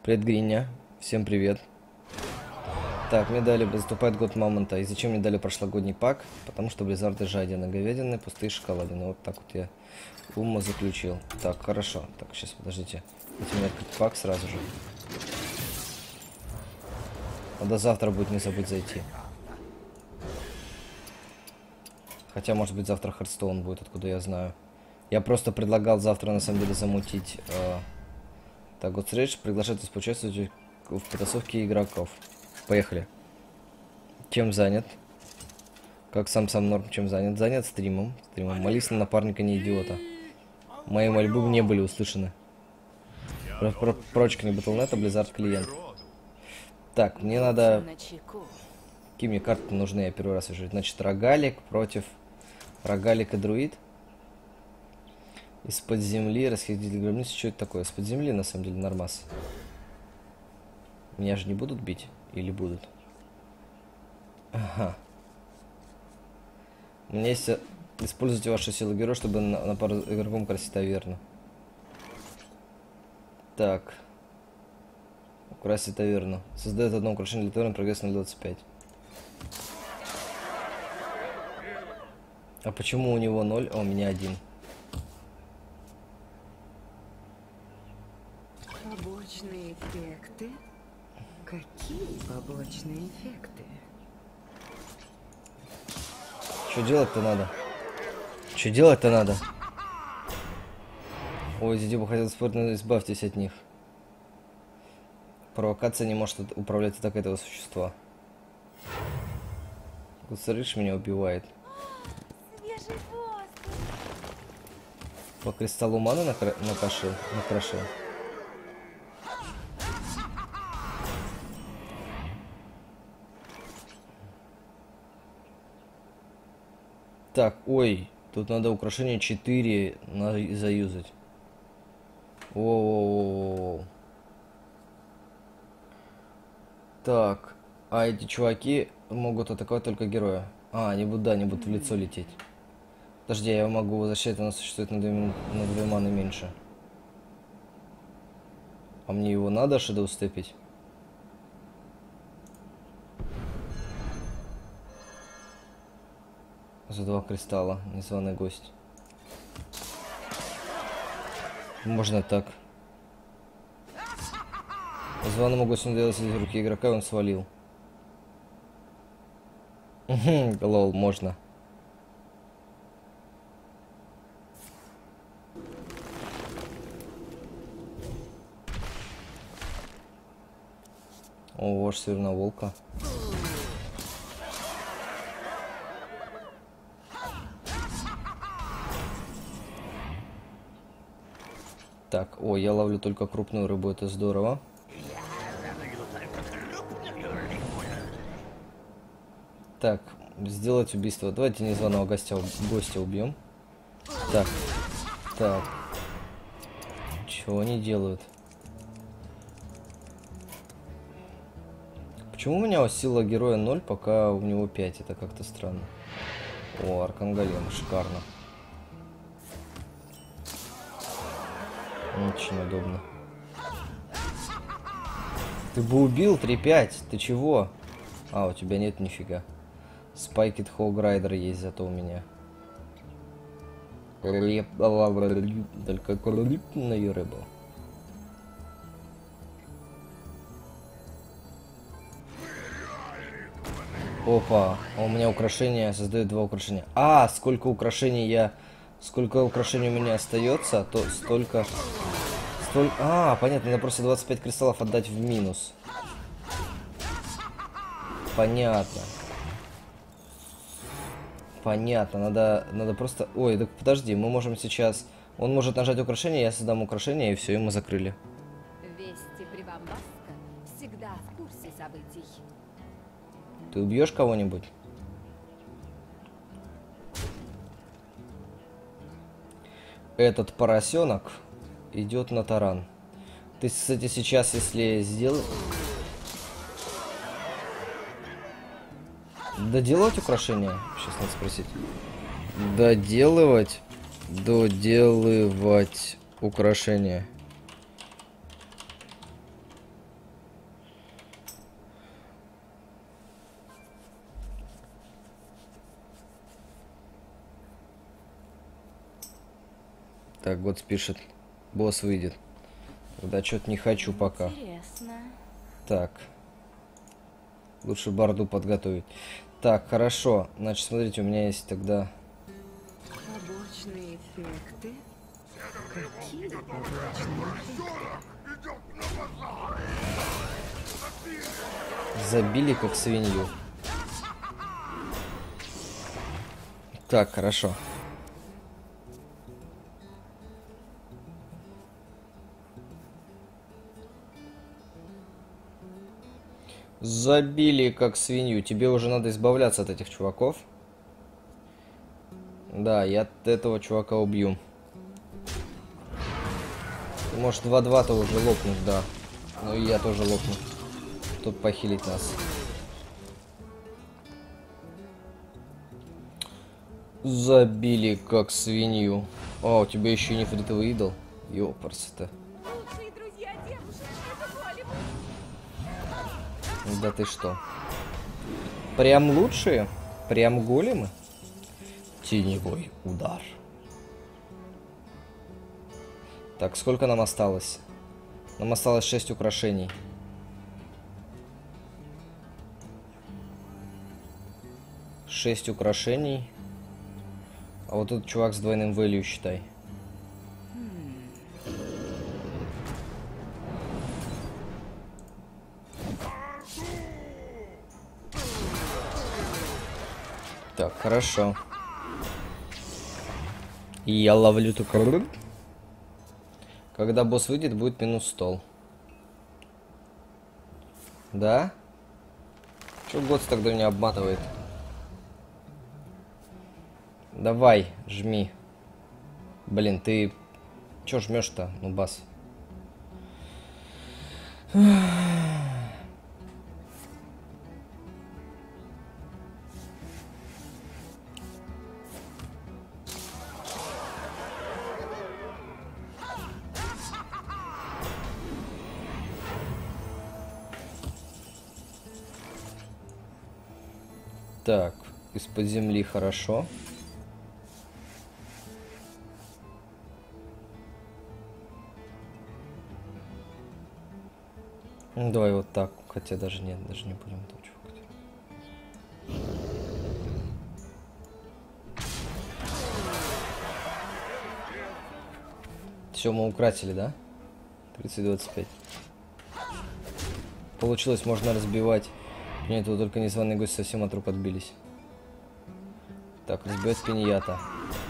Привет, Гриня. Всем привет. Так, мне дали, наступает год мамонта. И зачем мне дали прошлогодний пак? Потому что Близзарды жадины, говядины, пустые шоколадины. Вот так вот я умно заключил. Так, хорошо. Так, сейчас, подождите. Дайте мне открыть пак сразу же. Надо завтра будет не забыть зайти. Хотя, может быть, завтра Хардстоун будет, откуда я знаю. Я просто предлагал завтра, на самом деле, замутить... Так, вот Рейдж приглашает вас поучаствовать в потасовке игроков. Поехали. Чем занят? Как сам норм, чем занят? Занят стримом. Молись на напарника, не идиота. Мои мольбы не были услышаны. Прочка не Battle.net, Blizzard клиент. Так, мне надо... Какие мне карты нужны, я первый раз вижу. Значит, рогалик против... Рогалик и друид. Из-под земли, расхититель гробницы. Что это такое? Из-под земли, на самом деле, нормас. Меня же не будут бить? Или будут? Ага. У меня есть... Используйте вашу силу героя, чтобы на пару игроком красить таверну. Так. Украсить таверну. Создает одно украшение для таверны, прогресс на 25. А почему у него 0, а у меня 1? Побочные эффекты? Какие побочные эффекты? Что делать-то надо? Что делать-то надо? Ой, Зидюба хотел спорить, но избавьтесь от них. Провокация не может управлять атакой этого существа. Гусарыш меня убивает. По кристаллу маны накрошил. Так, ой, тут надо украшение 4 заюзать. О-о-о-о. Так, а эти чуваки могут атаковать только героя. А, они будут, да, они будут в лицо лететь. Подожди, я могу возвращать, она существует на 2 маны меньше. А мне его надо Shadow степить? За 2 кристалла, незваный гость. Можно так. Званому гостю надоелось из руки игрока, и он свалил. Лол, можно. О, ваш северная волка. Так, о, я ловлю только крупную рыбу, это здорово. Так, сделать убийство. Давайте незваного гостя убьем. Так, так. Чего они делают? Почему у меня сила героя 0, пока у него 5? Это как-то странно. О, Арканголем, шикарно. Очень удобно. Ты бы убил 3-5, ты чего? А, у тебя нет нифига. Спайкет Хоуграйдер есть зато у меня. Только крупную рыбу. Опа, а у меня украшения создает 2 украшения. А, сколько украшений у меня остается, то столько... А, понятно, надо просто 25 кристаллов отдать в минус. Понятно. Понятно, надо просто... Ой, так подожди, мы можем сейчас... Он может нажать украшение, я создам украшение, и все, и мы закрыли. Вести Прибамбаска всегда в курсе событий. Ты убьешь кого-нибудь? Этот поросенок идет на таран. Ты, кстати, сейчас, если сделать... Доделать украшение? Сейчас надо спросить. Доделывать украшение. Так, год пишет. Босс выйдет. Тогда что-то не хочу пока. Интересно. Так. Лучше барду подготовить. Так, хорошо. Значит, смотрите, у меня есть тогда... Побочные эффекты? Какие побочные эффекты? Забили как свинью. Так, хорошо. Забили как свинью. Тебе уже надо избавляться от этих чуваков. Да, я от этого чувака убью. Может, 2-2-то уже лопнуть, да. Ну и я тоже лопну. Тут похилить нас. Забили как свинью. О, у тебя еще и нефритовый идол. Ёпарсы-то. Лучшие друзья девушек, это големы. Да ты что? Прям лучшие? Прям големы? Теневой удар. Так, сколько нам осталось? Нам осталось 6 украшений. Шесть украшений. А вот этот чувак с двойным value, считай. Так, хорошо. И я ловлю только... Когда босс выйдет, будет минус стол. Да? Чё Готс тогда меня обматывает? Давай, жми. Блин, ты... Чё жмешь-то, нубас? Так, из-под земли хорошо. Ну, давай вот так. Хотя даже нет, даже не будем этого чувствовать. Все, мы украсили, да? 30-25. Получилось, можно разбивать. Нет, вот только незваные гости совсем от рук отбились. Так, разбивать пиньята.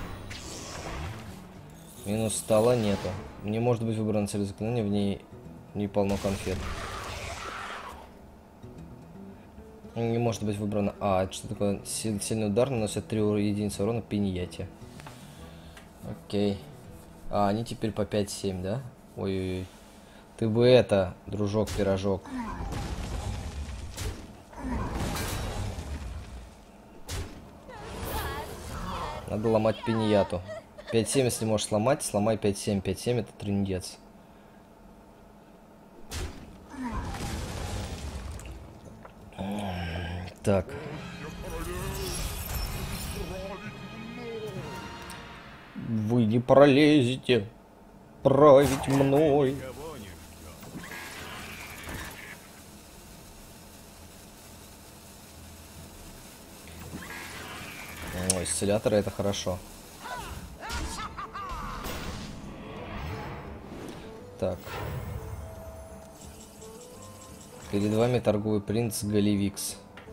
Минус стола нету. Не может быть выбрана цель заклинания, в ней не полно конфет. Не может быть выбрано... А, это что такое? Сильный удар наносит 3 единицы урона пиньяте. Окей. А, они теперь по 5-7, да? Ой-ой-ой. Ты бы это, дружок-пирожок. Надо ломать пиньяту. 5-7, если можешь сломать, сломай 5-7. 5-7 это трындец. Так. Вы не пролезете править мной. Ой, исцеляторы это хорошо. Так. Перед вами торговый принц Галивикс.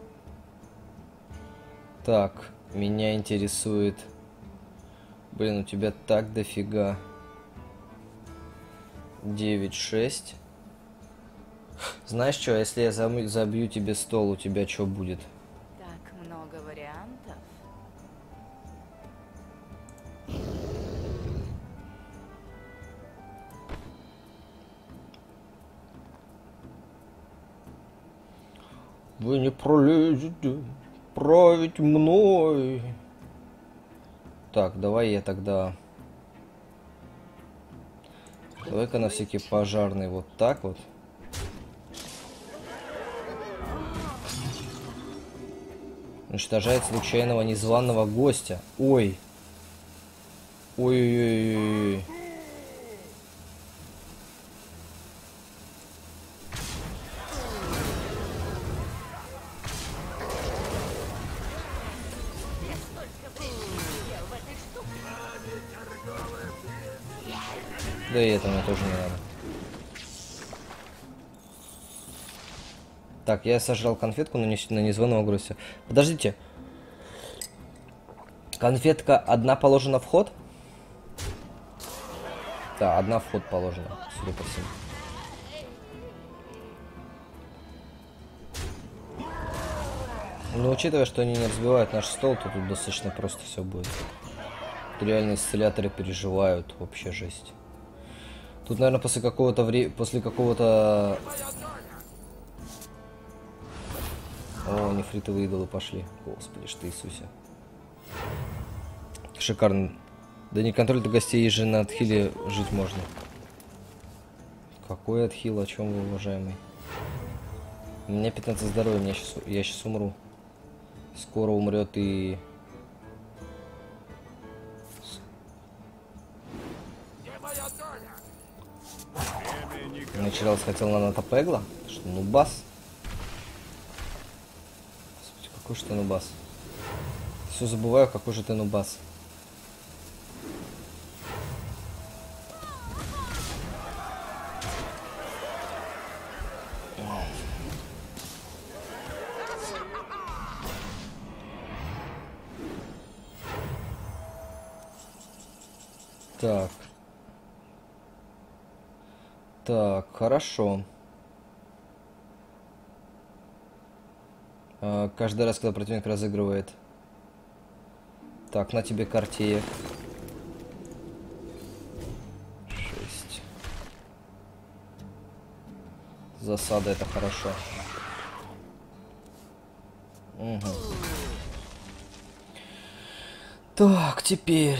Так, меня интересует... Блин, у тебя так дофига. 9-6. Знаешь что, если я забью тебе стол, у тебя что будет? Так много вариантов. Вы не пролезете править мной. Так, давай я тогда... Давай-ка на всякий пожарный вот так вот. Уничтожает случайного незваного гостя. Ой. Ой-ой-ой. Да и это мне тоже не надо. Так, я сожрал конфетку, но на незваного гостя. Подождите. Конфетка одна положена в ход? Да, одна в ход положена, судя по всему. Но учитывая, что они не разбивают наш стол, то тут достаточно просто все будет. Тут реально исцеляторы переживают, вообще жесть. Тут, наверное, после какого-то... О, нефритовые идолы пошли. Господи, что Иисусе. Шикарно. Да не контроль до гостей, же на отхиле жить можно. Какой отхил? О чем вы, уважаемый? У меня 15 здоровья, я сейчас умру. Скоро умрет и... Началось, хотел на Ната Пегла? Что, нубас? Господи, какой же ты нубас? Все забываю, какой же ты нубас. Так. Так, хорошо. Каждый раз, когда противник разыгрывает. Так, на тебе Картеев. 6. Засада, это хорошо. Угу. Так, теперь.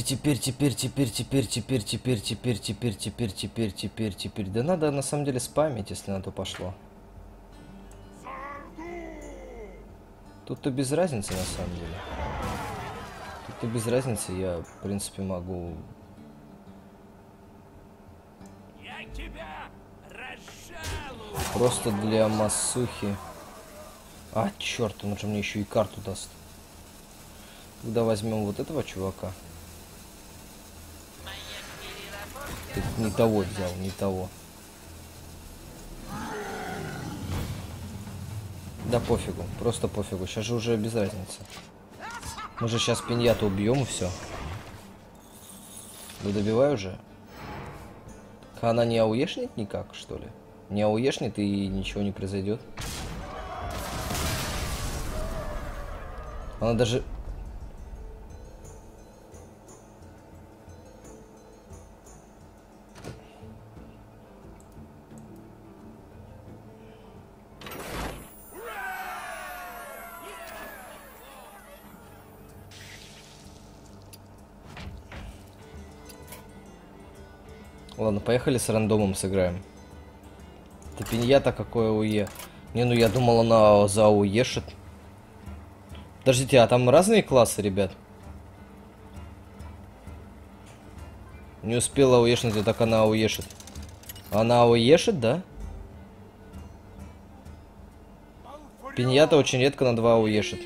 Да надо на самом деле спамить, если на то пошло. Тут-то без разницы на самом деле. Тут-то без разницы, я в принципе могу. Просто для массухи. А, черт, он же мне еще и карту даст. Когда возьмем вот этого чувака. Ты не того взял, не того. Да пофигу, просто пофигу. Сейчас же уже без разницы. Мы же сейчас пиньяту убьем и все. Да добивай уже. Она не ауешнет никак, что ли? Не ауешнет и ничего не произойдет. Она даже... Ладно, поехали с рандомом сыграем. Это пиньята какое АОЕ. Не, ну я думал, она за АОЕшит. Подождите, а там разные классы, ребят? Не успела АОЕшнуть, а так она АОЕшит. Она АОЕшит, да? Пиньята очень редко на 2 АОЕшит.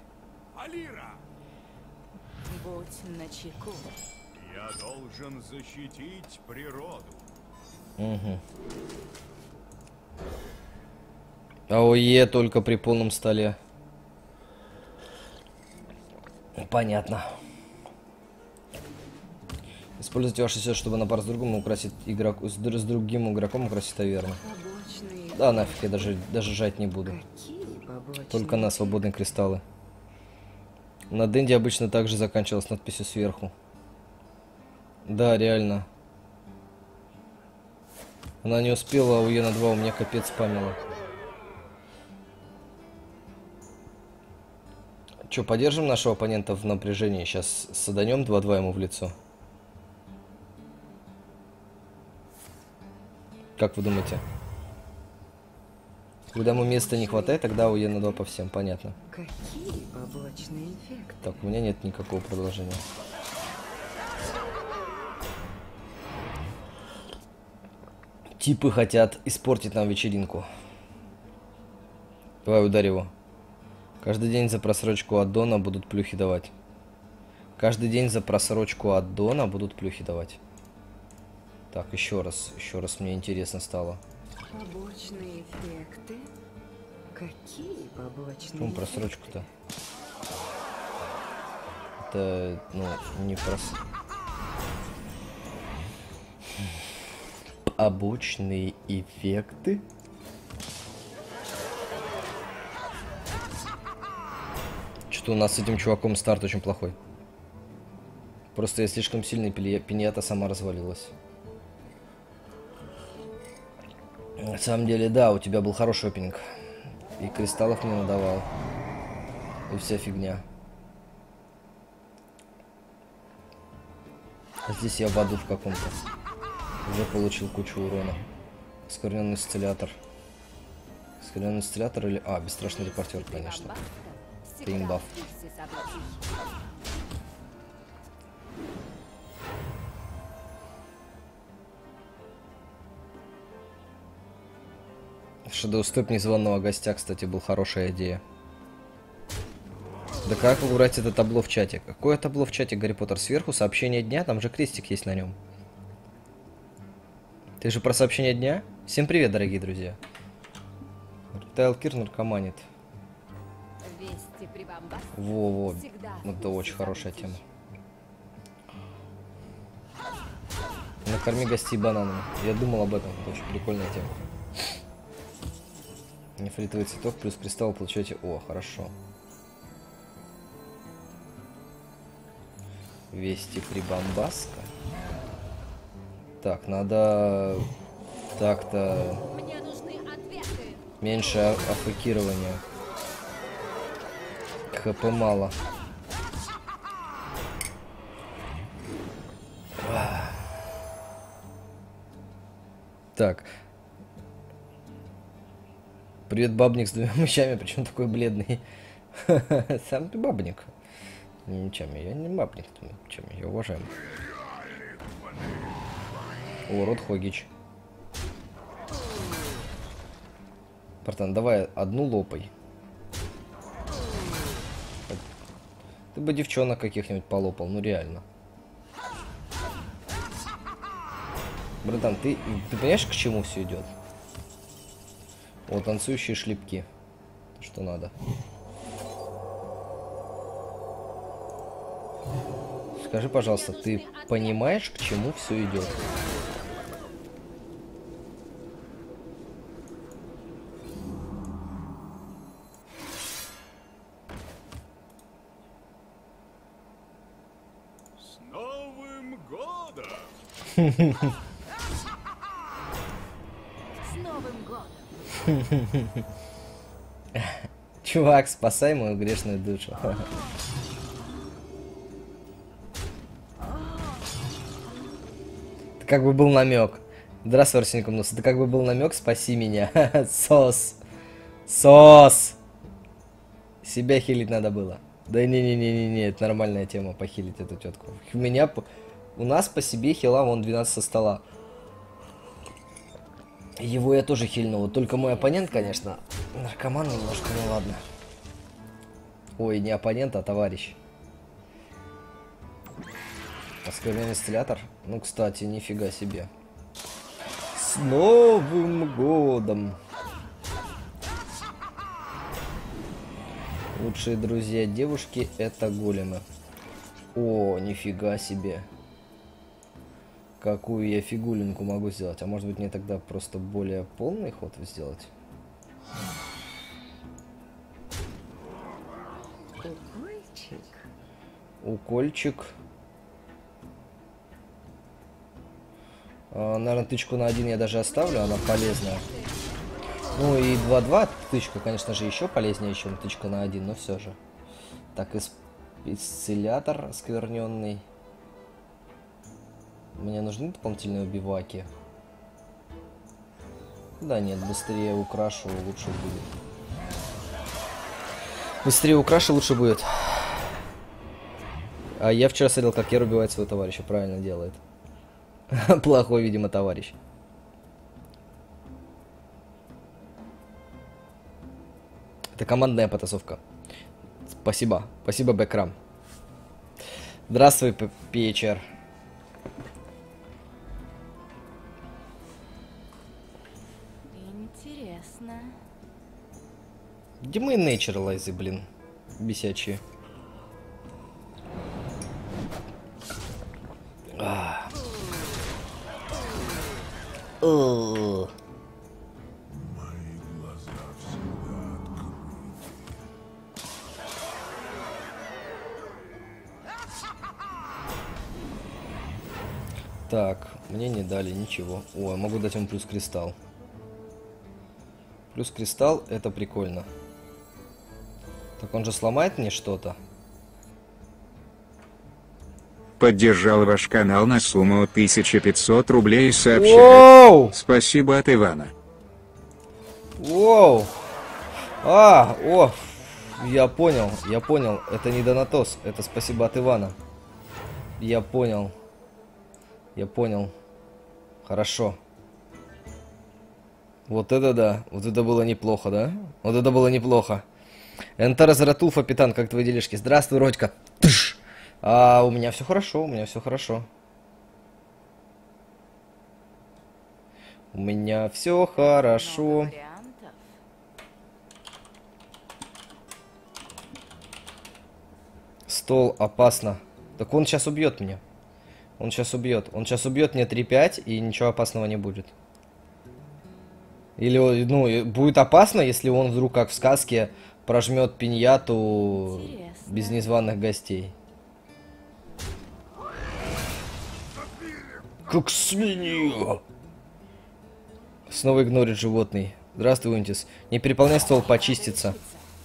Будь начеку. Я должен защитить природу. Угу. АОЕ только при полном столе. Понятно. Используйте ваши силы, чтобы на пару с другом украсить игроку, с другим игроком украсить таверну. Побочные. Да, нафиг, я даже жать не буду. Какие побочные? Только на свободные кристаллы. На Денде обычно также заканчивалась надписью сверху. Да, реально. Она не успела, а АОЕ на 2 у меня капец спамила. Че, поддержим нашего оппонента в напряжении? Сейчас саданем 2-2 ему в лицо. Как вы думаете? Когда ему места не хватает, тогда АОЕ на 2 по всем, понятно. Какие побочные эффекты? Так, у меня нет никакого продолжения. Типы хотят испортить нам вечеринку. Давай ударь его. Каждый день за просрочку аддона будут плюхи давать. Каждый день за просрочку аддона будут плюхи давать. Так, еще раз мне интересно стало. Побочные эффекты? Какие побочные Почему просрочку-то? Это, ну, не побочные эффекты? Что у нас с этим чуваком старт очень плохой. Просто я слишком сильный, пиньята сама развалилась. На самом деле, да, у тебя был хороший опенинг. И кристаллов мне надавал. И вся фигня. А здесь я в аду в каком-то. Уже получил кучу урона. Оскверненный исцелятор. Оскверненный исцелятор или... А, бесстрашный репортер, конечно. Ты имбаф. Шедоустеп незваного гостя, кстати, был хорошая идея. Да как убрать это табло в чате? Какое табло в чате, Гарри Поттер? Сверху сообщение дня, там же крестик есть на нем. Ты же про сообщение дня? Всем привет, дорогие друзья. Тайл Кир наркоманит. Во-во, это очень хорошая тема. Накорми гостей бананом. Я думал об этом, это очень прикольная тема. Нефритовый цветок плюс кристалл получаете... О, хорошо. Вести прибамбаска. Так, надо... Так-то... Меньше афекирования. ХП мало. Так. Привет, бабник с двумя мечами, причем такой бледный. Сам ты бабник. Мечами, я не бабник с двумя мечами, я уважаем. О, Род Хогич. Братан, давай одну лопай. Ты бы девчонок каких-нибудь полопал, ну реально. Братан, ты понимаешь, к чему все идет? Вот танцующие шлепки. Что надо. Скажи, пожалуйста, ты понимаешь, к чему все идет? С Новым годом! С Новым годом! Чувак, спасай мою грешную душу. Это как бы был намек. Здравствуй, Арсений Кумнус. Это как бы был намек, спаси меня. Сос. Сос. Себя хилить надо было. Да не-не-не-не-не, это нормальная тема, похилить эту тетку. У нас по себе хила вон 12 со стола. Его я тоже хильнул. Вот только мой оппонент, конечно, наркоман немножко, ну ладно. Ой, не оппонент, а товарищ. Оскверненный инсталлятор? Ну, кстати, нифига себе. С Новым годом! Лучшие друзья девушки — это големы. О, нифига себе. Какую я фигулинку могу сделать? А может быть мне тогда просто более полный ход сделать? Укольчик. Укольчик. Наверное, тычку на 1 я даже оставлю, она полезная. Ну и 2-2 тычка, конечно же, еще полезнее, чем тычка на 1, но все же. Так, исцелятор оскверненный. Мне нужны дополнительные убиваки? Да нет, быстрее украшу, лучше будет. Быстрее украшу, лучше будет. А я вчера смотрел, как Кер убивает своего товарища. Правильно делает. Плохой, видимо, товарищ. Это командная потасовка. Спасибо. Спасибо, Бэкрам. Здравствуй, Печер. Интересно. Где мои нейчерлайзы, блин? Бесячие. Так, мне не дали ничего. О, я могу дать ему плюс кристалл. Плюс кристалл, это прикольно. Так он же сломает мне что-то? Поддержал ваш канал на сумму 1500 рублей и сообщает. Воу! Спасибо от Ивана. Воу! О! Я понял. Это не донатос, это спасибо от Ивана. Я понял. Хорошо. Вот это да. Вот это было неплохо, да? Вот это было неплохо. Энтер Заратул, капитан, как твои делишки? Здравствуй, Родька. Тыш! У меня все хорошо, У меня все хорошо. Много вариантов. Стол опасно. Так он сейчас убьет меня. Он сейчас убьет мне 3-5, и ничего опасного не будет. Или, ну, будет опасно, если он вдруг, как в сказке, прожмет пиньяту без незваных гостей. Как свинья! Снова игнорит животный. Здравствуй, Унтис. Не переполняй ствол, почистится.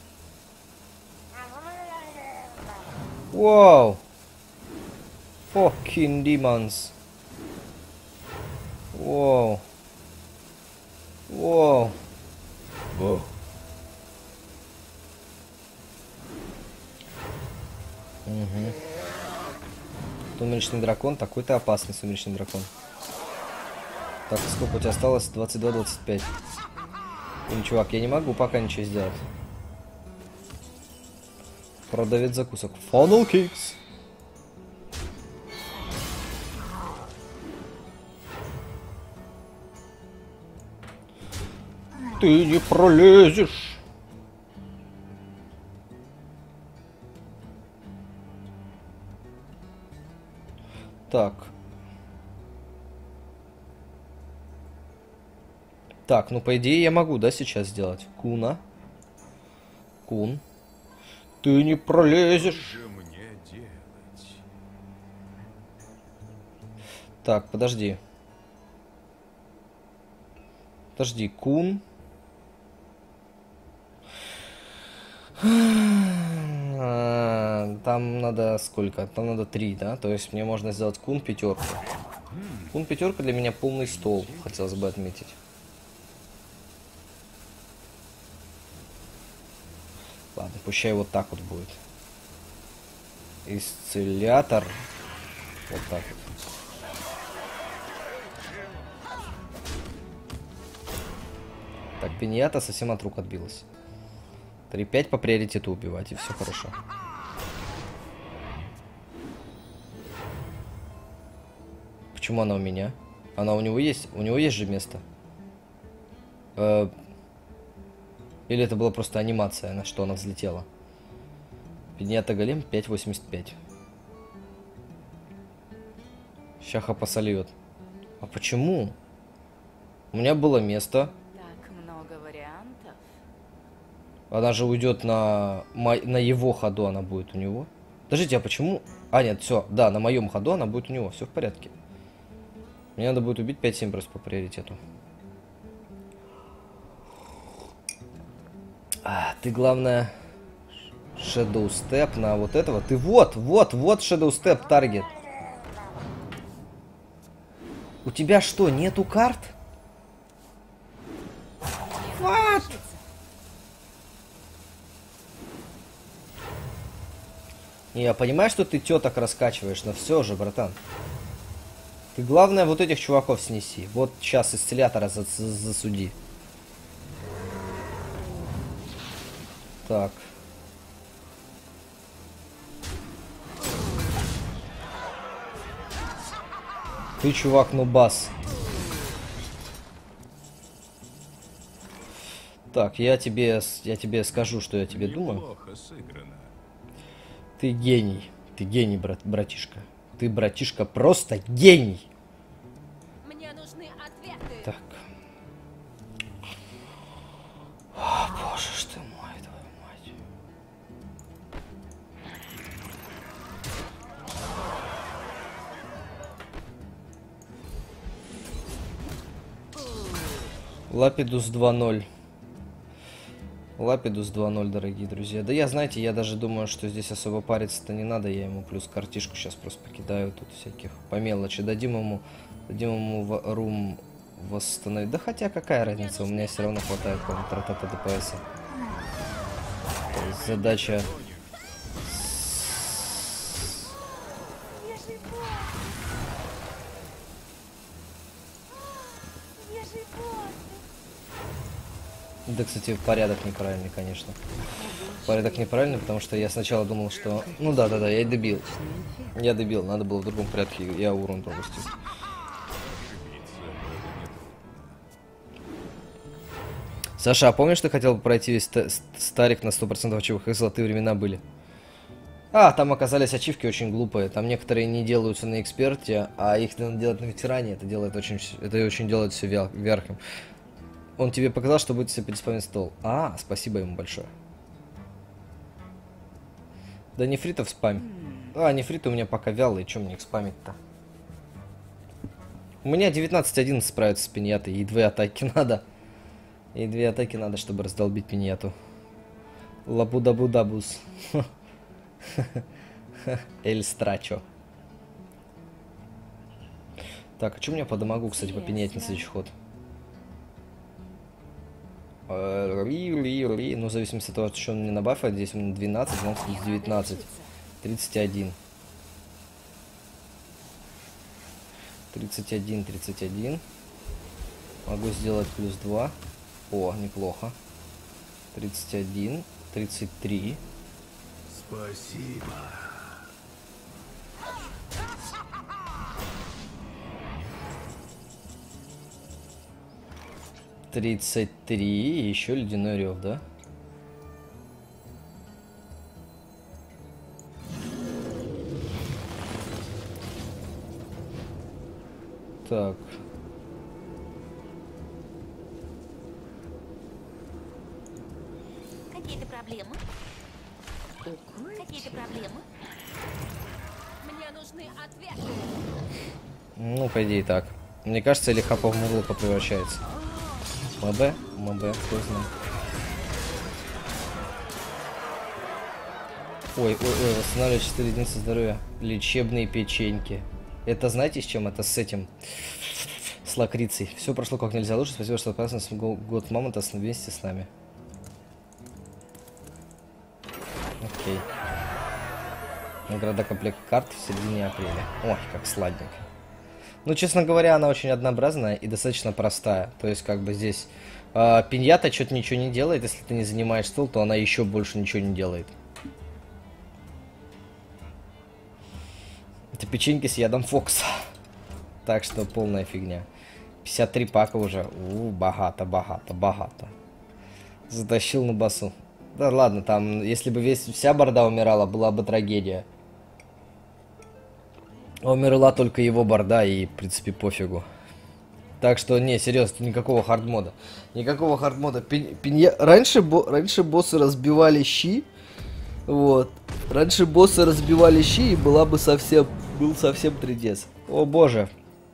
Вау! Fucking demons. Вау. Вау. Вау. Угу. Сумеречный дракон. Такой-то опасный сумеречный дракон. Так, сколько у тебя осталось? 22-25. Чувак, я не могу пока ничего сделать. Продавец закусок. Funnel Cakes. Ты не пролезешь. Так. Так, ну по идее я могу, да, сейчас сделать? Куна. Кун. Ты не пролезешь. Что мне делать? Так, подожди. Подожди, Кун. Там надо сколько? Там надо 3, да? То есть мне можно сделать Кун 5. Кун 5 для меня полный стол, хотелось бы отметить. Ладно, пущай вот так вот будет. Исцелятор. Вот так вот. Так, пиньята совсем от рук отбилась. 3-5 по приоритету убивать, и все хорошо. Почему она у меня? Она у него есть? У него есть же место? Или это была просто анимация, на что она взлетела? Пиньята голем 5.85. Щаха посольет. А почему? У меня было место. Так много вариантов. Она же уйдет на его ходу, она будет у него. Подождите, а почему? А, нет, все, да, на моем ходу она будет у него, все в порядке. Мне надо будет убить 5-7 просто по приоритету. Ты, главное, Shadow Step на вот этого. Ты вот Shadow Step таргет. У тебя что, нету карт? What? Я понимаю, что ты теток раскачиваешь, но все же, братан. Ты, главное, вот этих чуваков снеси. Вот сейчас исцелятора засуди. Так. Ты, чувак, нубас. Так, я тебе скажу, что я тебе думаю. Неплохо сыграно. Ты гений, братишка. Ты, братишка, просто гений. Мне нужны ответы. Так. О, боже ж ты мой, твою мать. Лапидус 2.0. Лапидус 2.0, дорогие друзья. Да я, знаете, я даже думаю, что здесь особо париться-то не надо. Я ему плюс картишку сейчас просто покидаю тут всяких по мелочи. Дадим ему рум восстановить. Да хотя какая разница, у меня все равно хватает тратата ДПС. Задача... Да, кстати, порядок неправильный, конечно. Порядок неправильный, потому что я сначала думал, что... Ну да, я и добил. Я добил, надо было в другом порядке, я урон пропустил. Саша, а помнишь, ты хотел пройти весь старик на 100% ачивок, как золотые времена были? А, там оказались ачивки очень глупые. Там некоторые не делаются на эксперте, а их надо делать на ветеране. Это очень делает все верхом. Он тебе показал, что будет себе переспамить стол. А, спасибо ему большое. Да нефритов спамь. А, нефриты у меня пока вялые, чем мне их спамить-то? У меня 19-11 справится с пиньятой, и 2 атаки надо. И 2 атаки надо, чтобы раздолбить пиньяту. Лабудабудабус. Эль Страчо. Так, а что у меня по дамагу, кстати, по пиньяте на следующий ход? Ну, в зависимости от того, что он мне набафает, здесь у меня 12, значит, здесь 19. 31. 31. Могу сделать плюс 2. О, неплохо. 31. 33. Спасибо. 33 и еще ледяной рев, да? Так. Какие-то проблемы? Укольчик. Какие-то проблемы? Мне нужны ответы. Ну, по идее так. Мне кажется, или Хапа в Мурлока превращается. МБ, кто знает. Ой, восстанавливает 4 единицы здоровья. Лечебные печеньки. Это знаете с чем? Это с этим. С лакрицей. Все прошло как нельзя лучше. Спасибо, что отправился на год мамонта вместе с нами. Окей. Награда комплект карт в середине апреля. Ой, как сладенько. Ну, честно говоря, она очень однообразная и достаточно простая. То есть, как бы здесь пиньята что-то ничего не делает. Если ты не занимаешь стол, то она еще больше ничего не делает. Это печеньки с ядом Фокса. Так что полная фигня. 53 пака уже. Богато. Затащил на басу. Да ладно, там, если бы вся борда умирала, была бы трагедия. Умерла только его борда, и, в принципе, пофигу. Так что, не, серьезно, тут никакого хардмода. Никакого хардмода. Раньше боссы разбивали щи. Вот. Раньше боссы разбивали щи, и был совсем трындец. О боже.